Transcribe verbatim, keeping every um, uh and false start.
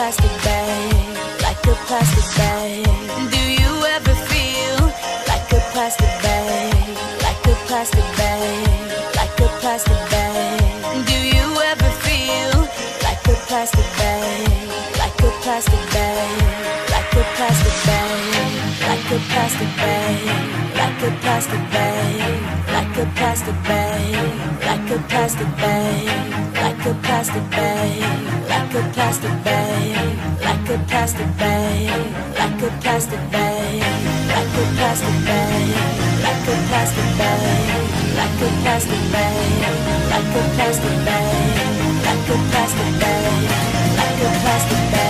plastic bag, like a plastic bag. Do you ever feel like a plastic bag, like a plastic bag, like a plastic bag? Do you ever feel like a plastic bag, like a plastic bag, like a plastic bag, like a plastic bag, like a plastic bag, like a plastic bag, like a plastic bag, like a plastic bag, like a plastic bag, like a plastic bag, like a plastic bag, like a plastic bag, like a plastic bag, like a plastic bag, like a plastic bag, like a plastic bag, like a plastic bag.